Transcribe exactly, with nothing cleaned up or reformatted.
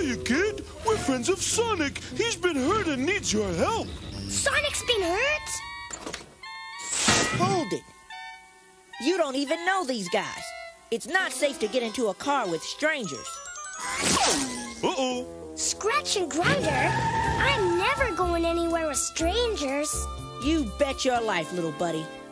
Hiya, kid. We're friends of Sonic. He's been hurt and needs your help. Sonic's been hurt? Hold it. You don't even know these guys. It's not safe to get into a car with strangers. Uh-oh. Scratch and Grinder? I'm never going anywhere with strangers. You bet your life, little buddy.